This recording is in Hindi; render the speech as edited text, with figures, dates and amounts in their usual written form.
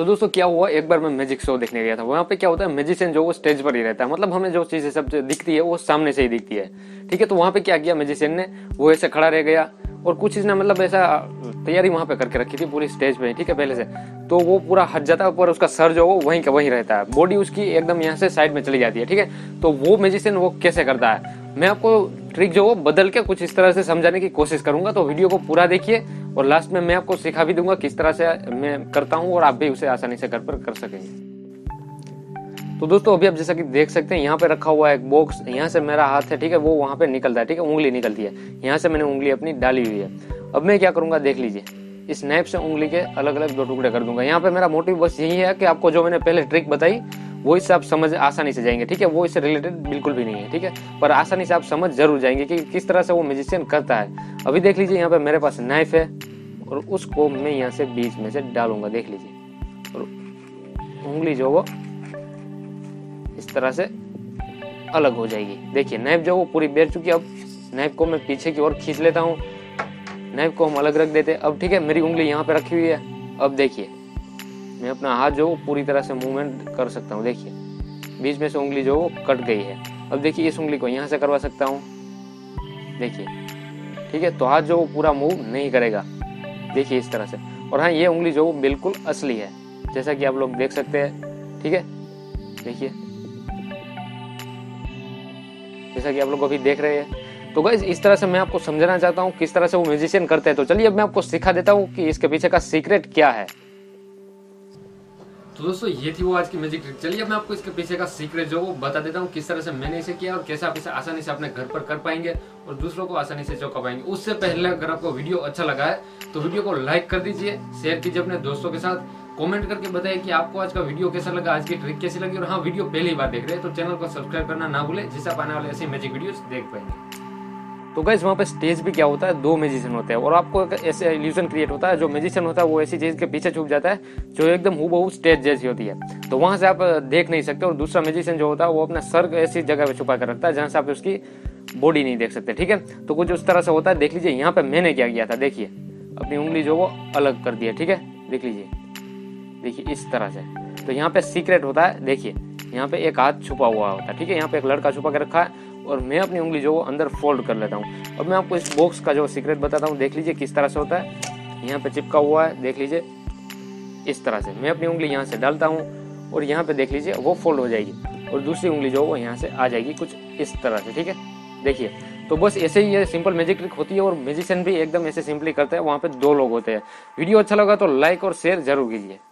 दोस्तों क्या हुआ, एक बार मैं मैजिक शो देखने गया था। वहाँ पे क्या होता है, मैजिशियन जो वो स्टेज पर ही रहता है, मतलब हमें जो चीजें सब दिखती है वो सामने से ही दिखती है। ठीक है, तो वहाँ पे क्या किया मैजिशियन ने, वो ऐसे खड़ा रह गया और कुछ इसने मतलब ऐसा तैयारी वहाँ पे करके रखी थी पूरी स्टेज पे, ठीक है, पहले से। तो वो पूरा हट जाता है पर उसका सर जो वो वहीं का वहीं रहता है, बॉडी उसकी एकदम यहाँ से साइड में चली जाती है। ठीक है, तो वो मैजिशियन वो कैसे करता है, मैं आपको ट्रिक जो वो बदल के कुछ इस तरह से समझाने की कोशिश करूंगा। तो वीडियो को पूरा देखिए और लास्ट में मैं आपको सिखा भी दूंगा किस तरह से मैं करता हूं और आप भी उसे आसानी से घर पर कर सकेंगे। तो दोस्तों अभी आप जैसा कि देख सकते हैं यहाँ पे रखा हुआ है एक बॉक्स, यहाँ से मेरा हाथ है, ठीक है, वो वहां पे निकलता है, ठीक है, उंगली निकलती है, यहाँ से मैंने उंगली अपनी डाली हुई है। अब मैं क्या करूंगा देख लीजिए, इस नाइफ से उंगली के अलग अलग 2 टुकड़े कर दूंगा। यहाँ पे मेरा मोटिव बस यही है कि आपको जो मैंने पहले ट्रिक बताई वो इससे आप समझ आसानी से जाएंगे। ठीक है, वो इससे रिलेटेड बिल्कुल भी नहीं है, ठीक है, पर आसानी से आप समझ जरूर जाएंगे कि किस तरह से वो म्यूजिशियन करता है। अभी देख लीजिए यहाँ पे मेरे पास नाइफ है और उसको मैं यहाँ से बीच में से डालूंगा, देख लीजिए, और उंगली जो वो इस तरह से अलग हो जाएगी। देखिए नाइफ जो वो पूरी बैठ चुकी है। अब नाइफ को मैं पीछे की ओर खींच लेता हूँ, नाइफ को हम अलग रख देते हैं। अब ठीक है, मेरी उंगली यहाँ पे रखी हुई है। अब देखिए मैं अपना हाथ जो पूरी तरह से मूवमेंट कर सकता हूँ, देखिए बीच में से उंगली जो वो कट गई है। अब देखिए इस उंगली को यहाँ से करवा सकता हूँ, देखिए, ठीक है, तो हाथ जो वो पूरा मूव नहीं करेगा, देखिए इस तरह से। और हाँ, ये उंगली जो वो बिल्कुल असली है, जैसा कि आप लोग देख सकते हैं, ठीक है, देखिए जैसा कि आप लोग अभी देख रहे हैं। तो गाइस इस तरह से मैं आपको समझाना चाहता हूँ किस तरह से वो म्यूजिशियन करते हैं। तो चलिए अब मैं आपको सिखा देता हूँ कि इसके पीछे का सीक्रेट क्या है। तो दोस्तों ये थी वो आज की मैजिक ट्रिक। चलिए मैं आपको इसके पीछे का सीक्रेट जो वो बता देता हूँ, किस तरह से मैंने इसे किया और कैसे आप इसे आसानी से अपने घर पर कर पाएंगे और दूसरों को आसानी से चौंका पाएंगे। उससे पहले अगर आपको वीडियो अच्छा लगा है तो वीडियो को लाइक कर दीजिए, शेयर कीजिए अपने दोस्तों के साथ, कमेंट करके बताइए कि आपको आज का वीडियो कैसा लगा, आज की ट्रिक कैसी लगी। और हाँ, वीडियो पहली बार देख रहे हैं तो चैनल को सब्सक्राइब करना ना भूले, जिससे आप आने वाले ऐसे मैजिक वीडियोस देख पाएंगे। तो गाइस वहाँ पे स्टेज पे क्या होता है, 2 म्यूजिशियन होते हैं और आपको एक ऐसे इल्यूजन क्रिएट होता है, जो म्यूजिशियन होता है वो ऐसी चीज के पीछे छुप जाता है जो एकदम हूबहू स्टेज जैसी होती है, तो वहां से आप देख नहीं सकते। और दूसरा म्यूजिशियन जो होता है वो अपना सर ऐसी जगह पे छुपा कर रखता है जहां से आप उसकी बॉडी नहीं देख सकते। ठीक है, तो कुछ उस तरह से होता है। देख लीजिए यहाँ पे मैंने क्या किया था, देखिए अपनी उंगली जो वो अलग कर दिया, ठीक है, देख लीजिए, देखिए इस तरह से। तो यहाँ पे सीक्रेट होता है, देखिए यहाँ पे एक हाथ छुपा हुआ होता है, ठीक है, यहाँ पे एक लड़का छुपा के रखा है और मैं अपनी उंगली जो वो अंदर फोल्ड कर लेता हूँ। अब मैं आपको इस बॉक्स का जो सीक्रेट बताता हूँ, देख लीजिए किस तरह से होता है। यहाँ पे चिपका हुआ है, देख लीजिए इस तरह से। मैं अपनी उंगली यहाँ से डालता हूँ और यहाँ पे देख लीजिए वो फोल्ड हो जाएगी और दूसरी उंगली जो वो यहाँ से आ जाएगी कुछ इस तरह से, ठीक है, देखिए। तो बस ऐसे ही ये सिंपल मैजिक ट्रिक होती है और म्यूजिशियन भी एकदम ऐसे सिंपली करते हैं। वहाँ पे 2 लोग होते हैं। वीडियो अच्छा लगा तो लाइक और शेयर जरूर कीजिए।